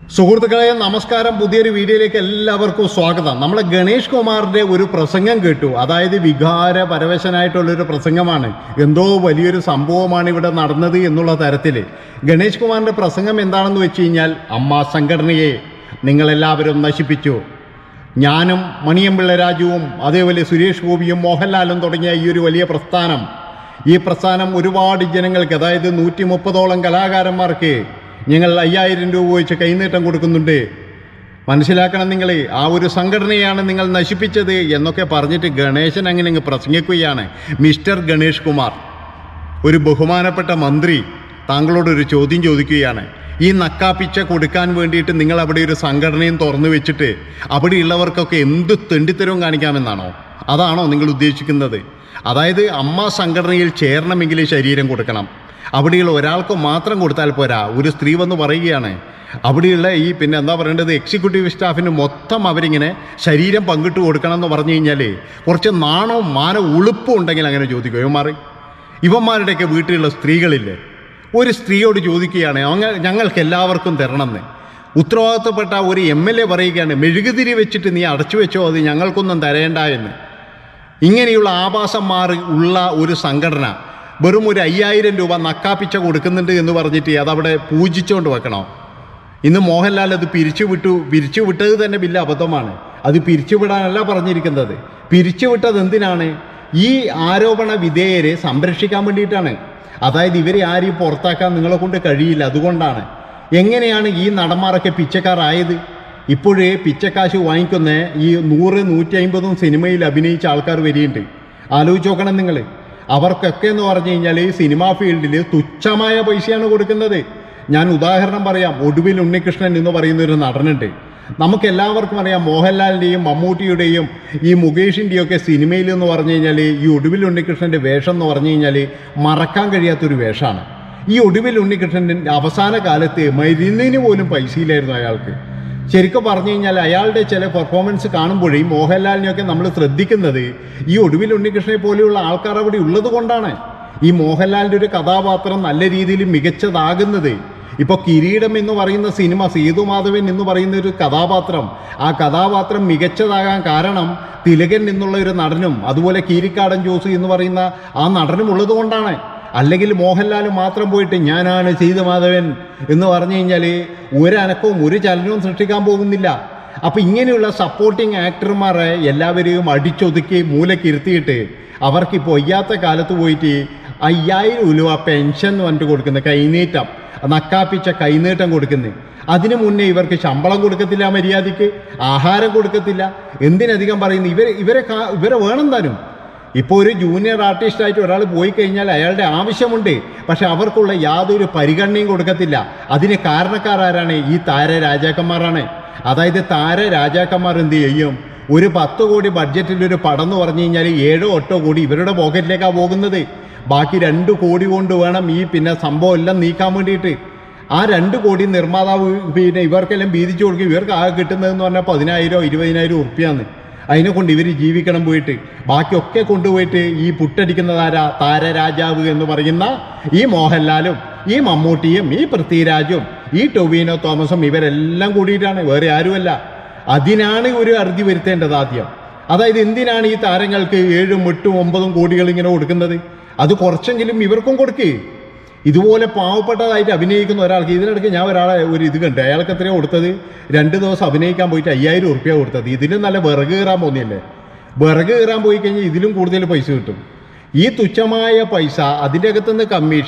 സുഹൃത്തുക്കളെ നമസ്കാരം. പുതിയൊരു വീഡിയോയിലേക്ക് എല്ലാവർക്കും സ്വാഗതം. നമ്മളെ ഗണേഷ് കുമാറിൻ്റെ ഒരു പ്രസംഗം കേട്ടു. അതായത് വികാരപരവശനായിട്ടുള്ളൊരു പ്രസംഗമാണ്. എന്തോ വലിയൊരു സംഭവമാണ് ഇവിടെ നടന്നത് എന്നുള്ള തരത്തിൽ ഗണേഷ് കുമാറിൻ്റെ പ്രസംഗം എന്താണെന്ന് വെച്ച് കഴിഞ്ഞാൽ, അമ്മ സംഘടനയെ നിങ്ങളെല്ലാവരും നശിപ്പിച്ചു. ഞാനും മണിയമ്പിള്ള രാജുവും അതേപോലെ സുരേഷ് ഗോപിയും മോഹൻലാലും തുടങ്ങിയ ഈ ഒരു വലിയ പ്രസ്ഥാനം ഒരുപാട് ജനങ്ങൾക്ക്, അതായത് 130ഓളം കലാകാരന്മാർക്ക് ഞങ്ങൾ 5000 രൂപ വെച്ച് കൈനീട്ടം കൊടുക്കുന്നുണ്ട്. മനസ്സിലാക്കണം നിങ്ങൾ, ആ ഒരു സംഘടനയാണ് നിങ്ങൾ നശിപ്പിച്ചത് എന്നൊക്കെ പറഞ്ഞിട്ട് ഗണേശൻ അങ്ങനെ പ്രസംഗിക്കുകയാണ്. മിസ്റ്റർ ഗണേഷ് കുമാർ, ഒരു ബഹുമാനപ്പെട്ട മന്ത്രി താങ്കളോടൊരു ചോദ്യം ചോദിക്കുകയാണ്. ഈ നക്കാപ്പിച്ച കൊടുക്കാൻ വേണ്ടിയിട്ട് നിങ്ങൾ അവിടെ ഒരു സംഘടനയും തുറന്നു വെച്ചിട്ട് അവിടെയുള്ളവർക്കൊക്കെ എന്ത് തെണ്ടിത്തരവും കാണിക്കാമെന്നാണോ? അതാണോ നിങ്ങൾ ഉദ്ദേശിക്കുന്നത്? അതായത് അമ്മ സംഘടനയിൽ ചേരണമെങ്കിൽ ശരീരം കൊടുക്കണം. അവിടെയുള്ള ഒരാൾക്ക് മാത്രം കൊടുത്താൽ പോരാ. ഒരു സ്ത്രീ വന്ന് പറയുകയാണ്, അവിടെയുള്ള പിന്നെ എന്താ പറയേണ്ടത്, എക്സിക്യൂട്ടീവ് സ്റ്റാഫിന് മൊത്തം അവരിങ്ങനെ ശരീരം പങ്കിട്ട് കൊടുക്കണം എന്ന് പറഞ്ഞു കഴിഞ്ഞാൽ കുറച്ച് നാണവും മാനവും ഉളുപ്പും ഉണ്ടെങ്കിൽ അങ്ങനെ ചോദിക്കും. ഇവന്മാരുടെയൊക്കെ വീട്ടിലുള്ള സ്ത്രീകളില്ലേ, ഒരു സ്ത്രീയോട് ചോദിക്കുകയാണ് ഞങ്ങൾക്ക് എല്ലാവർക്കും തരണമെന്ന്. ഉത്തരവാദിത്തപ്പെട്ട ഒരു MLA പറയുകയാണ്, മെഴുകുതിരി വെച്ചിട്ട് നീ അടച്ചു വെച്ചോ, അത് ഞങ്ങൾക്കൊന്നും തരേണ്ട എന്ന്. ഇങ്ങനെയുള്ള ആഭാസന്മാർ ഉള്ള ഒരു സംഘടന വെറും ഒരു 5000 രൂപ നക്കാപ്പിച്ച കൊടുക്കുന്നുണ്ട് എന്ന് പറഞ്ഞിട്ട് അതവിടെ പൂജിച്ചുകൊണ്ട് വെക്കണോ? ഇന്ന് മോഹൻലാൽ അത് പിരിച്ചുവിട്ടത് തന്നെ വലിയ അബദ്ധമാണ്. അത് പിരിച്ചുവിടാനല്ല പറഞ്ഞിരിക്കുന്നത്. പിരിച്ചുവിട്ടത് എന്തിനാണ്? ഈ ആരോപണ വിധേയരെ സംരക്ഷിക്കാൻ വേണ്ടിയിട്ടാണ്. അതായത് ഇവരെ ആരെയും പുറത്താക്കാൻ നിങ്ങളെ കൊണ്ട് കഴിയില്ല. അതുകൊണ്ടാണ്. എങ്ങനെയാണ് ഈ നടന്മാരൊക്കെ പിച്ചക്കാരായത്? ഇപ്പോഴേ പിച്ചക്കാശ് വാങ്ങിക്കുന്ന ഈ 100, 150 സിനിമയിൽ അഭിനയിച്ച ആൾക്കാർ വരികയുണ്ട്. ആലോചിച്ച് നോക്കണം നിങ്ങൾ. അവർക്കൊക്കെ എന്ന് പറഞ്ഞു കഴിഞ്ഞാൽ ഈ സിനിമാ ഫീൽഡിൽ തുച്ഛമായ പൈസയാണ് കൊടുക്കുന്നത്. ഞാൻ ഉദാഹരണം പറയാം. ഒടുവിൽ ഉണ്ണികൃഷ്ണൻ എന്ന് പറയുന്നൊരു നടനുണ്ട്. നമുക്കെല്ലാവർക്കും അറിയാം, മോഹൻലാലിൻ്റെയും മമ്മൂട്ടിയുടെയും ഈ മുകേഷിൻ്റെയും ഒക്കെ സിനിമയിൽ എന്ന് പറഞ്ഞു കഴിഞ്ഞാൽ ഈ ഒടുവിൽ ഉണ്ണികൃഷ്ണൻ്റെ വേഷം എന്ന് പറഞ്ഞു കഴിഞ്ഞാൽ മറക്കാൻ കഴിയാത്തൊരു വേഷമാണ്. ഈ ഒടുവിൽ ഉണ്ണികൃഷ്ണൻ്റെ അവസാന കാലത്ത് മരുന്നിന് പോലും പൈസയിലായിരുന്നു അയാൾക്ക്. ശരിക്കും പറഞ്ഞു കഴിഞ്ഞാൽ അയാളുടെ ചില പെർഫോമൻസ് കാണുമ്പോഴേ മോഹൻലാലിനെയൊക്കെ നമ്മൾ ശ്രദ്ധിക്കുന്നത് ഈ ഒടുവിൽ ഉണ്ണികൃഷ്ണനെ പോലെയുള്ള ആൾക്കാർ അവിടെ ഉള്ളത് കൊണ്ടാണ്. ഈ മോഹൻലാലിൻ്റെ ഒരു കഥാപാത്രം നല്ല രീതിയിൽ മികച്ചതാകുന്നത്. ഇപ്പോൾ കിരീടം എന്ന് പറയുന്ന സിനിമ, സേതുമാധവൻ എന്ന് പറയുന്ന ഒരു കഥാപാത്രം, ആ കഥാപാത്രം മികച്ചതാകാൻ കാരണം തിലകൻ എന്നുള്ള ഒരു നടനും അതുപോലെ കീരിക്കാടൻ ജോസ് എന്ന് പറയുന്ന ആ നടനും ഉള്ളത് കൊണ്ടാണ്. അല്ലെങ്കിൽ മോഹൻലാൽ മാത്രം പോയിട്ട് ഞാനാണ് സേതുമാധവൻ എന്ന് പറഞ്ഞു കഴിഞ്ഞാൽ ഒരനക്കവും ഒരു ചലനവും സൃഷ്ടിക്കാൻ പോകുന്നില്ല. അപ്പം ഇങ്ങനെയുള്ള സപ്പോർട്ടിങ് ആക്ടർമാരെ എല്ലാവരെയും അടിച്ചൊതുക്കി മൂലക്കിരുത്തിയിട്ട് അവർക്കിപ്പോൾ വയ്യാത്ത കാലത്ത് പോയിട്ട് 5000 രൂപ പെൻഷൻ എന്ന് പറഞ്ഞിട്ട് കൊടുക്കുന്നത്, കൈനീട്ടം, നക്കാപ്പിച്ച കൈനീട്ടം കൊടുക്കുന്നത്. അതിനു മുന്നേ ഇവർക്ക് ശമ്പളം കൊടുക്കത്തില്ല, മര്യാദയ്ക്ക് ആഹാരം കൊടുക്കത്തില്ല. എന്തിനധികം പറയുന്നു, ഇവരെ വേണം താനും. ഇപ്പോൾ ഒരു ജൂനിയർ ആർട്ടിസ്റ്റായിട്ട് ഒരാൾ പോയി കഴിഞ്ഞാൽ അയാളുടെ ആവശ്യമുണ്ട്. പക്ഷെ അവർക്കുള്ള യാതൊരു പരിഗണനയും കൊടുക്കത്തില്ല. അതിന് കാരണക്കാരാരാണ്? ഈ താരരാജാക്കന്മാരാണ്. അതായത് താരരാജാക്കന്മാർ എന്ത് ചെയ്യും? ഒരു 10 കോടി ബഡ്ജറ്റിലൊരു പടം എന്ന് പറഞ്ഞു കഴിഞ്ഞാൽ 7 or 8 കോടി ഇവരുടെ പോക്കറ്റിലേക്കാണ് പോകുന്നത്. ബാക്കി 2 കോടി കൊണ്ട് വേണം ഈ സംഭവം എല്ലാം നീക്കാൻ വേണ്ടിയിട്ട്. ആ 2 കോടി നിർമ്മാതാവ് ഇവർക്കെല്ലാം വീതിച്ചു കൊടുക്കും. ഇവർക്ക് ആകെ കിട്ടുന്നതെന്ന് പറഞ്ഞാൽ 10,000 20,000 ഉറുപ്പ്യാന്ന്. അതിനെ കൊണ്ട് ഇവർ ജീവിക്കണം പോയിട്ട്. ബാക്കിയൊക്കെ കൊണ്ടുപോയിട്ട് ഈ പുട്ടടിക്കുന്നതാരാ? താരരാജാവ് എന്ന് പറയുന്ന ഈ മോഹൻലാലും ഈ മമ്മൂട്ടിയും ഈ പൃഥ്വിരാജും ഈ ടൊവിനോ തോമസും ഇവരെല്ലാം കൂടിയിട്ടാണ്, വേറെ ആരുമല്ല. അതിനാണ് ഒരു അറുതി വരുത്തേണ്ടത് ആദ്യം. അതായത് എന്തിനാണ് ഈ താരങ്ങൾക്ക് 7, 8, 9 കോടികൾ ഇങ്ങനെ കൊടുക്കുന്നത്? അത് കുറച്ചെങ്കിലും ഇവർക്കും കൊടുക്കേ. ഇതുപോലെ പാവപ്പെട്ടതായിട്ട് അഭിനയിക്കുന്ന ഒരാൾക്ക്, ഇതിനിടയ്ക്ക് ഞാൻ ഒരാളെ ഒരു ഇത് കണ്ടു, അയാൾക്ക് എത്രയോ കൊടുത്തത്, 2 ദിവസം അഭിനയിക്കാൻ പോയിട്ട് 5000 ഉറുപ്പ്യ കൊടുത്തത്. ഇതിലും നല്ല വിറക് കയറാൻ പോകുന്നില്ലേ? വിറക് കയറാൻ പോയി കഴിഞ്ഞാൽ ഇതിലും കൂടുതൽ പൈസ കിട്ടും. ഈ തുച്ഛമായ പൈസ, അതിൻ്റെ അകത്തുനിന്ന്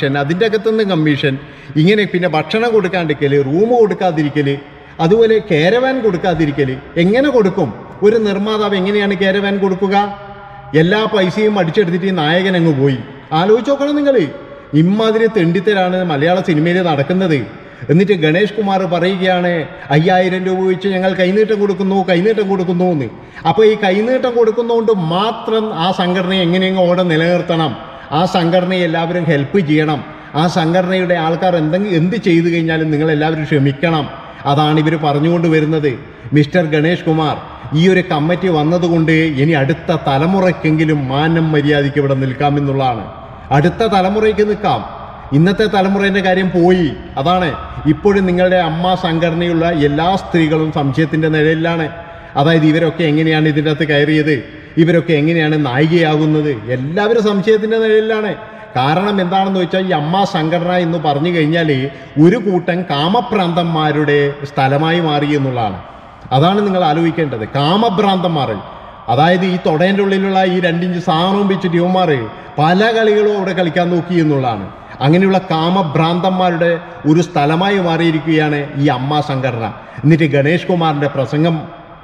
കമ്മീഷൻ, ഇങ്ങനെ പിന്നെ ഭക്ഷണം കൊടുക്കാണ്ടിരിക്കൽ, റൂം കൊടുക്കാതിരിക്കൽ, അതുപോലെ കാരവാൻ കൊടുക്കാതിരിക്കൽ. എങ്ങനെ കൊടുക്കും? ഒരു നിർമ്മാതാവ് എങ്ങനെയാണ് കാരവാൻ കൊടുക്കുക? എല്ലാ പൈസയും അടിച്ചെടുത്തിട്ട് ഈ നായകൻ അങ്ങ് പോയി. ആലോചിച്ച് നോക്കണം നിങ്ങൾ. ഇമ്മാതിരി തെണ്ടിത്തരാണ് മലയാള സിനിമയിൽ നടക്കുന്നത്. എന്നിട്ട് ഗണേഷ് കുമാർ പറയുകയാണ് 5000 രൂപ വെച്ച് ഞങ്ങൾ കൈനീട്ടം കൊടുക്കുന്നു എന്ന്. അപ്പോൾ ഈ കൈനീട്ടം കൊടുക്കുന്നതുകൊണ്ട് മാത്രം ആ സംഘടനയെ എങ്ങനെയെങ്കിലും അവിടെ നിലനിർത്തണം. ആ സംഘടനയെ എല്ലാവരും ഹെൽപ്പ് ചെയ്യണം. ആ സംഘടനയുടെ ആൾക്കാർ എന്ത് ചെയ്തു കഴിഞ്ഞാലും നിങ്ങളെല്ലാവരും ക്ഷമിക്കണം. അതാണ് ഇവർ പറഞ്ഞുകൊണ്ട് വരുന്നത്. മിസ്റ്റർ ഗണേഷ് കുമാർ, ഈ ഒരു കമ്മിറ്റി വന്നതുകൊണ്ട് ഇനി അടുത്ത തലമുറയ്ക്കെങ്കിലും മാനം മര്യാദയ്ക്ക് ഇവിടെ നിൽക്കാമെന്നുള്ളതാണ്. അടുത്ത തലമുറയ്ക്ക് നിൽക്കാം. ഇന്നത്തെ തലമുറേൻ്റെ കാര്യം പോയി. അതാണ് ഇപ്പോഴും നിങ്ങളുടെ അമ്മ സംഘടനയുള്ള എല്ലാ സ്ത്രീകളും സംശയത്തിൻ്റെ നിഴലിലാണ്. അതായത് ഇവരൊക്കെ എങ്ങനെയാണ് ഇതിൻ്റെ അകത്ത് കയറിയത്, ഇവരൊക്കെ എങ്ങനെയാണ് നായികയാകുന്നത്, എല്ലാവരും സംശയത്തിൻ്റെ നിഴലിലാണ്. കാരണം എന്താണെന്ന് വെച്ചാൽ ഈ അമ്മ സംഘടന എന്ന് പറഞ്ഞു കഴിഞ്ഞാൽ ഒരു കൂട്ടം കാമഭ്രാന്തന്മാരുടെ സ്ഥലമായി മാറി എന്നുള്ളതാണ്. അതാണ് നിങ്ങൾ ആലോചിക്കേണ്ടത്. കാമഭ്രാന്തന്മാർ, അതായത് ഈ തൊടേൻ്റെ ഉള്ളിലുള്ള ഈ 2 ഇഞ്ച് സാധനവും വെച്ചിട്ട് യുവന്മാർ പല കളികളും അവിടെ കളിക്കാൻ നോക്കി എന്നുള്ളതാണ്. അങ്ങനെയുള്ള കാമഭ്രാന്തന്മാരുടെ ഒരു സ്ഥലമായി മാറിയിരിക്കുകയാണ് ഈ അമ്മ സംഘടന. എന്നിട്ട് ഗണേഷ് കുമാറിൻ്റെ പ്രസംഗം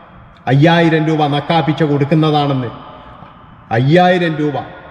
5000 രൂപ നക്കാപ്പിച്ച കൊടുക്കുന്നതാണെന്ന്. 5000 രൂപ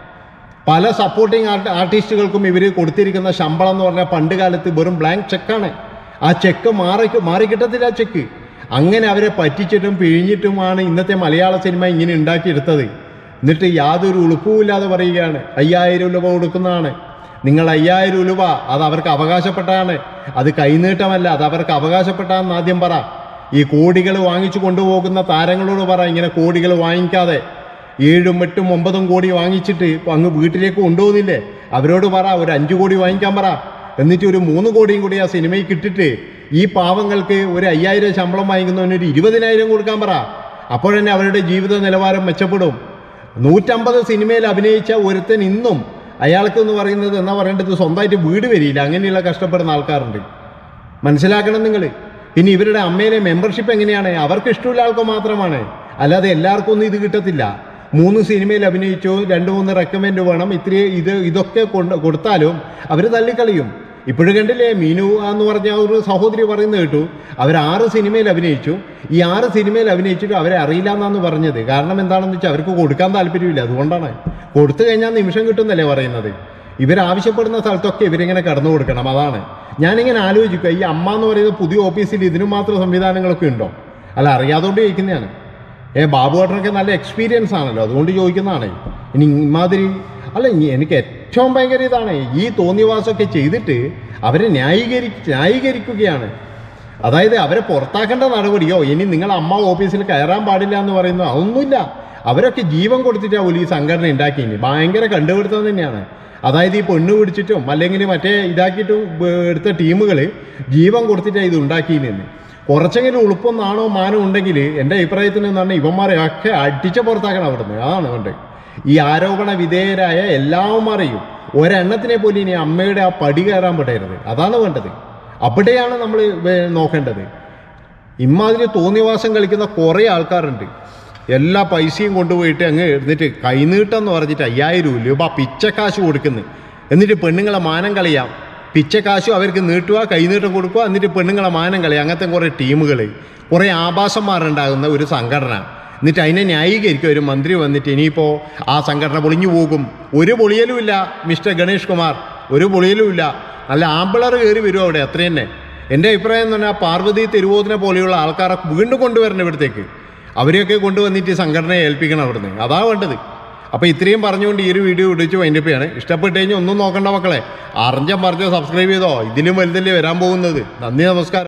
പല സപ്പോർട്ടിങ് ആർട്ടിസ്റ്റുകൾക്കും ഇവർ കൊടുത്തിരിക്കുന്ന ശമ്പളം എന്ന് പറഞ്ഞാൽ പണ്ട് കാലത്ത് വെറും ബ്ലാങ്ക് ചെക്കാണ്. ആ ചെക്ക് മാറിക്കിട്ടത്തില്ല. ആ ചെക്ക് അങ്ങനെ അവരെ പറ്റിച്ചിട്ടും പിഴിഞ്ഞിട്ടുമാണ് ഇന്നത്തെ മലയാള സിനിമ ഇങ്ങനെ ഉണ്ടാക്കിയെടുത്തത്. എന്നിട്ട് യാതൊരു ഉളുപ്പുമില്ലാതെ പറയുകയാണ് 5000 രൂപ കൊടുക്കുന്നതാണ്. നിങ്ങൾ 5000 രൂപ അത് അവർക്ക് അവകാശപ്പെട്ടാണ്, അത് കൈനീട്ടമല്ല, അത് അവർക്ക് അവകാശപ്പെട്ടാന്ന് ആദ്യം പറ. ഈ കോടികൾ വാങ്ങിച്ചു കൊണ്ടുപോകുന്ന താരങ്ങളോട് പറ, ഇങ്ങനെ കോടികൾ വാങ്ങിക്കാതെ 7, 8, 9 കോടി വാങ്ങിച്ചിട്ട് അങ്ങ് വീട്ടിലേക്ക് കൊണ്ടുപോകുന്നില്ലേ, അവരോട് പറ ഒരു 5 കോടി വാങ്ങിക്കാൻ പറ. എന്നിട്ട് ഒരു 3 കോടിയും കൂടി ആ സിനിമയ്ക്ക് ഇട്ടിട്ട് ഈ പാവങ്ങൾക്ക് ഒരു 5000 ശമ്പളം വാങ്ങിക്കുന്നവന് ഒരു 20,000 കൊടുക്കാൻ പറ. അപ്പോഴന്നെ അവരുടെ ജീവിത നിലവാരം മെച്ചപ്പെടും. 150 സിനിമയിൽ അഭിനയിച്ച ഒരുത്തൻ ഇന്നും അയാൾക്ക് എന്ന് പറയുന്നത് എന്നാ പറയേണ്ടത്, സ്വന്തമായിട്ട് വീട് വരില്ല. അങ്ങനെയുള്ള കഷ്ടപ്പെടുന്ന ആൾക്കാരുണ്ട്. മനസ്സിലാക്കണം നിങ്ങൾ. ഇനി ഇവരുടെ അമ്മയിലെ മെമ്പർഷിപ്പ് എങ്ങനെയാണ്, അവർക്ക് ഇഷ്ടമുള്ള ആൾക്ക് മാത്രമാണ്, അല്ലാതെ എല്ലാവർക്കും ഒന്നും ഇത് കിട്ടത്തില്ല. 3 സിനിമയിൽ അഭിനയിച്ചു, 2-3 റെക്കമെൻഡ് വേണം, ഇതൊക്കെ കൊടുത്താലും അവർ തള്ളിക്കളിയും. ഇപ്പോഴും കണ്ടില്ലേ, മീനു എന്ന് പറഞ്ഞ ഒരു സഹോദരി പറയുന്നത് കേട്ടു, അവർ 6 സിനിമയിൽ അഭിനയിച്ചു. ഈ 6 സിനിമയിൽ അഭിനയിച്ചിട്ട് അവരെ അറിയില്ല എന്നാണ് പറഞ്ഞത്. കാരണം എന്താണെന്ന് വെച്ചാൽ അവർക്ക് കൊടുക്കാൻ താല്പര്യമില്ല. അതുകൊണ്ടാണ്. കൊടുത്തു കഴിഞ്ഞാൽ നിമിഷം കിട്ടുന്നല്ലേ പറയുന്നത്. ഇവരാവശ്യപ്പെടുന്ന സ്ഥലത്തൊക്കെ ഇവരിങ്ങനെ കടന്നു കൊടുക്കണം. അതാണ് ഞാനിങ്ങനെ ആലോചിക്കുക, ഈ അമ്മ എന്ന് പറയുന്ന പുതിയ ഓഫീസിൽ ഇതിനു മാത്രം സംവിധാനങ്ങളൊക്കെ ഉണ്ടോ? അല്ല, അറിയാതുകൊണ്ട് ചോദിക്കുന്നതാണ്. ബാബുവേട്ടനൊക്കെ നല്ല എക്സ്പീരിയൻസ് ആണല്ലോ, അതുകൊണ്ട് ചോദിക്കുന്നതാണ്. ഇനി ഇമാതിരി അല്ല, എനിക്ക് ഏറ്റവും ഭയങ്കര ഇതാണ് ഈ തോന്നിവാസമൊക്കെ ചെയ്തിട്ട് അവരെ ന്യായീകരിക്കുകയാണ്. അതായത് അവരെ പുറത്താക്കേണ്ട നടപടിയോ ഇനി നിങ്ങൾ അമ്മ ഓഫീസിൽ കയറാൻ പാടില്ല എന്ന് പറയുന്നോ അതൊന്നുമില്ല. അവരൊക്കെ ജീവൻ കൊടുത്തിട്ടാണ് ഈ സംഘടന ഉണ്ടാക്കിയത്. ഭയങ്കര കണ്ടുപിടുത്തം തന്നെയാണ്. അതായത് ഈ പെണ്ണ് പിടിച്ചിട്ടും അല്ലെങ്കിൽ മറ്റേ ഇതാക്കിയിട്ടും എടുത്ത ടീമുകൾ ജീവൻ കൊടുത്തിട്ടാണ് ഇത് ഉണ്ടാക്കിയെന്ന്. കുറച്ചെങ്കിലും ഉളുപ്പം നാണോ മാനോ ഉണ്ടെങ്കിൽ എൻ്റെ അഭിപ്രായത്തിന് എന്ന് പറഞ്ഞാൽ ഇവന്മാരെ ഒക്കെ അടിച്ച് പുറത്താക്കണം അവിടുന്ന്. അതാണ് വേണ്ടത്. ഈ ആരോപണ വിധേയരായ എല്ലാവന്മാരെയും ഒരെണ്ണത്തിനെ പോലും ഇനി അമ്മയുടെ ആ പടി കയറാൻ പെടരുത്. അതാണ് വേണ്ടത്. അവിടെയാണ് നമ്മൾ നോക്കേണ്ടത്. ഇമാതിരി തോന്നിവാസം കളിക്കുന്ന കുറേ ആൾക്കാരുണ്ട്. എല്ലാ പൈസയും കൊണ്ടുപോയിട്ട് അങ്ങ് എന്നിട്ട് കൈനീട്ടം എന്ന് പറഞ്ഞിട്ട് 5000 രൂപ പിച്ചക്കാശ് കൊടുക്കുന്നു. എന്നിട്ട് പെണ്ണുങ്ങളെ മാനം കളയാം. പിച്ചക്കാശും അവർക്ക് നീട്ടുക, കൈനീട്ടം കൊടുക്കുക, എന്നിട്ട് പെണ്ണുങ്ങളെ മാനം കളയുക. അങ്ങനത്തെ കുറേ ടീമുകൾ, കുറേ ആഭാസന്മാരുണ്ടാകുന്ന ഒരു സംഘടന. എന്നിട്ട് അതിനെ ന്യായീകരിക്കുക ഒരു മന്ത്രി വന്നിട്ട് ഇനിയിപ്പോൾ ആ സംഘടന പൊളിഞ്ഞു പോകും. ഒരു പൊളിയലുമില്ല മിസ്റ്റർ ഗണേഷ് കുമാർ, ഒരു പൊളിയലുമില്ല. നല്ല ആമ്പിളർ കയറി വരും അവിടെ, അത്ര തന്നെ. എൻ്റെ അഭിപ്രായം എന്ന് പറഞ്ഞാൽ പാർവതി തിരുവോധന പോലെയുള്ള ആൾക്കാരെ വീണ്ടും കൊണ്ടുവരണം ഇവിടത്തേക്ക്. അവരെയൊക്കെ കൊണ്ടുവന്നിട്ട് ഈ സംഘടനയെ ഏൽപ്പിക്കണം അവിടുന്ന്. അതാ വേണ്ടത്. അപ്പോൾ ഇത്രയും പറഞ്ഞുകൊണ്ട് ഈ ഒരു വീഡിയോ ഇടിച്ച് വൈൻഡപ്പിയാണ്. ഇഷ്ടപ്പെട്ട് കഴിഞ്ഞാൽ ഒന്നും നോക്കണ്ട മക്കളെ, അറിഞ്ഞ പറഞ്ഞോ സബ്സ്ക്രൈബ് ചെയ്തോ. ഇതിലും വലുതല്ലേ വരാൻ പോകുന്നത്. നന്ദി, നമസ്കാരം.